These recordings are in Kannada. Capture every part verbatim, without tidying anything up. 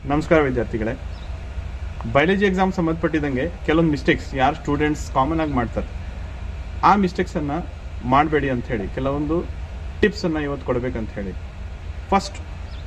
ನಮಸ್ಕಾರ ವಿದ್ಯಾರ್ಥಿಗಳೇ. ಬಯಾಲಜಿ ಎಕ್ಸಾಮ್ ಸಂಬಂಧಪಟ್ಟಿದಂಗೆ ಕೆಲವೊಂದು ಮಿಸ್ಟೇಕ್ಸ್ ಯಾರು ಸ್ಟೂಡೆಂಟ್ಸ್ ಕಾಮನ್ ಆಗಿ ಮಾಡ್ತಾರೆ, ಆ ಮಿಸ್ಟೇಕ್ಸನ್ನು ಮಾಡಬೇಡಿ ಅಂತ ಹೇಳಿ ಕೆಲವೊಂದು ಟಿಪ್ಸನ್ನು ಇವತ್ತು ಕೊಡಬೇಕಂತ ಹೇಳಿ. ಫಸ್ಟ್,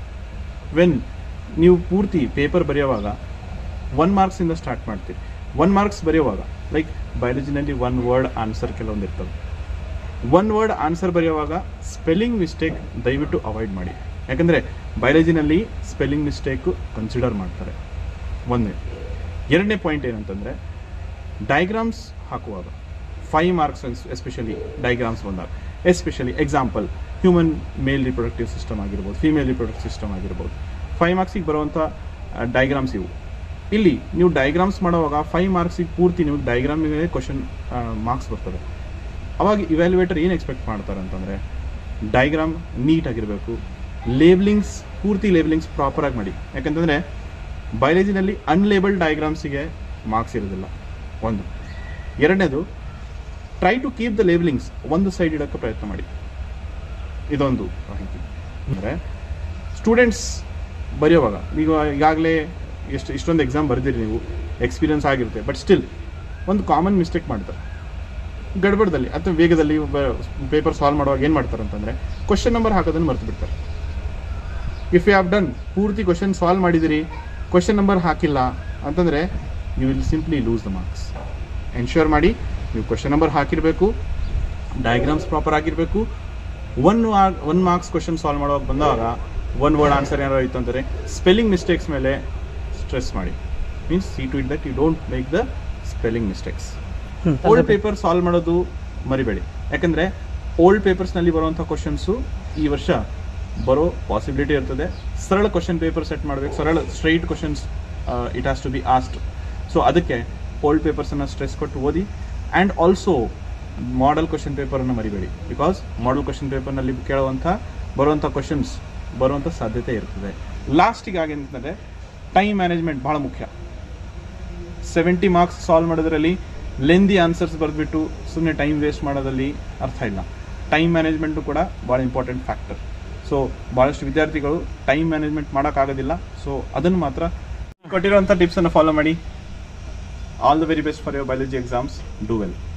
ವೆನ್ ನೀವು ಪೂರ್ತಿ ಪೇಪರ್ ಬರೆಯುವಾಗ ಒನ್ ಮಾರ್ಕ್ಸಿಂದ ಸ್ಟಾರ್ಟ್ ಮಾಡ್ತೀರಿ. ಒನ್ ಮಾರ್ಕ್ಸ್ ಬರೆಯುವಾಗ ಲೈಕ್ ಬಯಾಲಜಿನಲ್ಲಿ ಒನ್ ವರ್ಡ್ ಆನ್ಸರ್ ಕೆಲವೊಂದು ಇರ್ತವೆ. ಒನ್ ವರ್ಡ್ ಆನ್ಸರ್ ಬರೆಯುವಾಗ ಸ್ಪೆಲ್ಲಿಂಗ್ ಮಿಸ್ಟೇಕ್ ದಯವಿಟ್ಟು ಅವಾಯ್ಡ್ ಮಾಡಿ. ಯಾಕಂದರೆ ಬಯಾಲಜಿನಲ್ಲಿ ಸ್ಪೆಲ್ಲಿಂಗ್ ಮಿಸ್ಟೇಕು ಕನ್ಸಿಡರ್ ಮಾಡ್ತಾರೆ. ಒಂದನೇ. ಎರಡನೇ ಪಾಯಿಂಟ್ ಏನಂತಂದರೆ ಡಯಾಗ್ರಾಮ್ಸ್ ಹಾಕುವಾಗ ಫೈವ್ ಮಾರ್ಕ್ಸ್ ಎಸ್ಪೆಷಲಿ ಡಯಾಗ್ರಾಮ್ಸ್ ಬಂದಾಗ, especially example human male reproductive system ಆಗಿರ್ಬೋದು, ಫೀಮೇಲ್ ರಿಪ್ರೊಡಕ್ಟಿವ್ ಸಿಸ್ಟಮ್ ಆಗಿರ್ಬೋದು, ಫೈವ್ ಮಾರ್ಕ್ಸಿಗೆ ಬರುವಂಥ ಡಯಾಗ್ರಾಮ್ಸ್ ಇವು. ಇಲ್ಲಿ ನೀವು ಡಯಾಗ್ರಾಮ್ಸ್ ಮಾಡುವಾಗ ಫೈವ್ ಮಾರ್ಕ್ಸಿಗೆ ಪೂರ್ತಿ ನೀವು ಡಯಾಗ್ರಾಮಿಗೆ ಕ್ವಶನ್ ಮಾರ್ಕ್ಸ್ ಬರ್ತದೆ. ಅವಾಗ ಇವ್ಯಾಲ್ಯುವೇಟರ್ ಏನು ಎಕ್ಸ್ಪೆಕ್ಟ್ ಮಾಡ್ತಾರೆ ಅಂತಂದರೆ ಡಯಾಗ್ರಾಮ್ ನೀಟಾಗಿರಬೇಕು, ಲೇಬ್ಲಿಂಗ್ಸ್ ಪೂರ್ತಿ ಲೇಬ್ಲಿಂಗ್ಸ್ ಪ್ರಾಪರಾಗಿ ಮಾಡಿ. ಯಾಕಂತಂದರೆ ಬಯಾಲಜಿನಲ್ಲಿ ಅನ್ಲೇಬಲ್ಡ್ ಡಯಾಗ್ರಾಮ್ಸಿಗೆ ಮಾರ್ಕ್ಸ್ ಇರೋದಿಲ್ಲ. ಒಂದು. ಎರಡನೇದು, try to keep the labellings ಒಂದು ಸೈಡ್ ಇಡೋಕ್ಕೆ ಪ್ರಯತ್ನ ಮಾಡಿ. ಇದೊಂದು ಮಾಹಿತಿ. ಅಂದರೆ ಸ್ಟೂಡೆಂಟ್ಸ್ ಬರೆಯುವಾಗ ಈಗ ಈಗಾಗಲೇ ಎಷ್ಟು ಇಷ್ಟೊಂದು ಎಕ್ಸಾಮ್ ಬರೆದಿರಿ, ನೀವು ಎಕ್ಸ್ಪೀರಿಯನ್ಸ್ ಆಗಿರುತ್ತೆ, ಬಟ್ ಸ್ಟಿಲ್ ಒಂದು ಕಾಮನ್ ಮಿಸ್ಟೇಕ್ ಮಾಡ್ತಾರೆ. ಗಡ್ಬಡದಲ್ಲಿ ಅಥವಾ ವೇಗದಲ್ಲಿ ಪೇಪರ್ ಸಾಲ್ವ್ ಮಾಡುವಾಗ ಏನು ಮಾಡ್ತಾರೆ ಅಂತಂದರೆ ಕ್ವಶನ್ ನಂಬರ್ ಹಾಕೋದನ್ನು ಮರ್ತು ಬಿಡ್ತಾರೆ. ಇಫ್ ಯು ಹ್ಯಾವ್ ಡನ್ ಪೂರ್ತಿ ಕ್ವಶನ್ ಸಾಲ್ವ್ ಮಾಡಿದಿರಿ, ಕ್ವಶನ್ ನಂಬರ್ ಹಾಕಿಲ್ಲ ಅಂತಂದರೆ you will simply lose the marks. Ensure ಮಾಡಿ ನೀವು ಕ್ವಶನ್ ನಂಬರ್ ಹಾಕಿರಬೇಕು, ಡಯಾಗ್ರಾಮ್ಸ್ ಪ್ರಾಪರ್ ಆಗಿರಬೇಕು. One one marks question solve ಮಾಡುವಾಗ ಬಂದಾಗ ಒನ್ ವರ್ಡ್ ಆನ್ಸರ್ ಏನಾರು ಇತ್ತು ಅಂದರೆ ಸ್ಪೆಲ್ಲಿಂಗ್ ಮಿಸ್ಟೇಕ್ಸ್ ಮೇಲೆ ಸ್ಟ್ರೆಸ್ ಮಾಡಿ. Means see to it that you don't make the spelling mistakes. Old paper solve ಮಾಡೋದು ಮರಿಬೇಡಿ. ಯಾಕಂದರೆ ಓಲ್ಡ್ ಪೇಪರ್ಸ್ನಲ್ಲಿ ಬರುವಂಥ ಕ್ವಶನ್ಸು ಈ ವರ್ಷ ಬರೋ ಪಾಸಿಬಿಲಿಟಿ ಇರ್ತದೆ. ಸರಳ ಕ್ವಶನ್ ಪೇಪರ್ ಸೆಟ್ ಮಾಡಬೇಕು, ಸರಳ straight questions it has to be asked. So ಅದಕ್ಕೆ ಓಲ್ಡ್ ಪೇಪರ್ಸನ್ನು ಸ್ಟ್ರೆಸ್ ಕೊಟ್ಟು ಓದಿ. ಆ್ಯಂಡ್ ಆಲ್ಸೋ ಮಾಡೆಲ್ ಕ್ವಶನ್ ಪೇಪರನ್ನು ಮರಿಬೇಡಿ. ಬಿಕಾಸ್ ಮಾಡೆಲ್ ಕ್ವಶನ್ ಪೇಪರ್ನಲ್ಲಿ ಕೇಳುವಂಥ ಬರುವಂಥ ಕ್ವಶನ್ಸ್ ಬರುವಂಥ ಸಾಧ್ಯತೆ ಇರ್ತದೆ. ಲಾಸ್ಟಿಗೆ ಆಗೇನಂತಂದರೆ ಟೈಮ್ ಮ್ಯಾನೇಜ್ಮೆಂಟ್ ಭಾಳ ಮುಖ್ಯ. ಸೆವೆಂಟಿ ಮಾರ್ಕ್ಸ್ ಸಾಲ್ವ್ ಮಾಡೋದ್ರಲ್ಲಿ ಲೆಂದಿ ಆನ್ಸರ್ಸ್ ಬರೆದ್ಬಿಟ್ಟು ಸುಮ್ಮನೆ ಟೈಮ್ ವೇಸ್ಟ್ ಮಾಡೋದಲ್ಲಿ ಅರ್ಥ ಇಲ್ಲ. ಟೈಮ್ ಮ್ಯಾನೇಜ್ಮೆಂಟು ಕೂಡ ಭಾಳ ಇಂಪಾರ್ಟೆಂಟ್ ಫ್ಯಾಕ್ಟರ್. ಸೊ ಭಾಳಷ್ಟು ವಿದ್ಯಾರ್ಥಿಗಳು ಟೈಮ್ ಮ್ಯಾನೇಜ್ಮೆಂಟ್ ಮಾಡೋಕ್ಕಾಗೋದಿಲ್ಲ. ಸೊ ಅದನ್ನು ಮಾತ್ರ ಕೊಟ್ಟಿರುವಂಥ ಟಿಪ್ಸನ್ನು ಫಾಲೋ ಮಾಡಿ. All the very best for your biology exams. Do well.